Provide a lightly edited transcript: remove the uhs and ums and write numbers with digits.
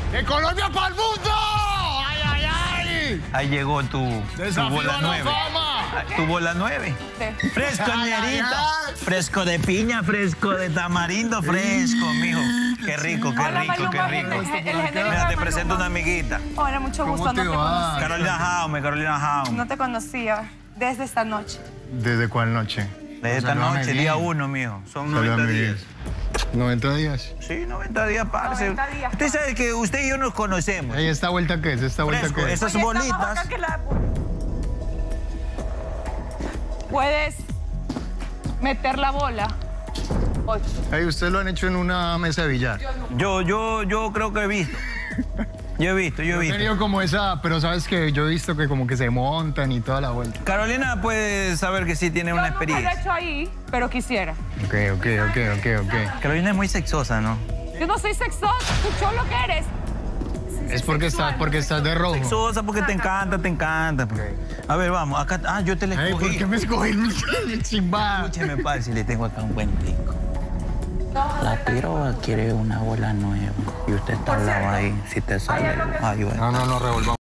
¡De Colombia para el mundo! ¡Ay, ay, ay! Ahí llegó tu bola 9. Tu bola 9. Sí. Fresco, ñerita. Fresco de piña, fresco de tamarindo, fresco, mijo. Qué rico, qué Hola, rico, qué Maluma, rico. el genérico Mira, de te presento una Maluma. amiguita. Hola, mucho gusto, ¿Cómo no te te va? conocía. Carolina Jaume, Carolina Jaume. No te conocía desde esta noche. ¿Desde cuál noche? Desde esta Salúdame noche, bien. día 1, mijo. Son Salúdame 90 bien. días. 90 días. Sí, 90 días, parce. 90 días, Usted sabe que usted y yo nos conocemos. Ey, ¿esta vuelta qué es? ¿Esta vuelta Fresco, qué es? esas Oye, está más bolitas. bacán que la... Puedes meter la bola. Oye, Ey, ustedes lo han hecho en una mesa de billar. Yo creo que he visto. Yo he visto. He tenido como esa, pero sabes que yo he visto que como que se montan y toda la vuelta. Carolina puede saber que sí tiene yo una nunca lo he experiencia. hecho ahí, pero quisiera. Ok. Carolina es muy sexosa, ¿no? Yo no soy sexosa, escuchó lo que eres. Es porque estás de rojo. Sexosa porque te encanta. A ver, vamos. Acá, yo te la Ey, ¿por escogí. qué me escogí el chimba? Escúcheme, parce, le tengo acá un buen tico. La piroba quiere una bola nueva y usted está al lado ahí. Si te sale, ay, bueno. No, revolvamos.